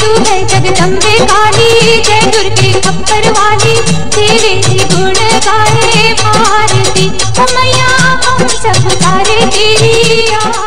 तू है जगदम्बे काली, जय दुर्गे खप्पर वाली, तेरे ही गुण गाए भारती। मैया हम सब तारे तेरी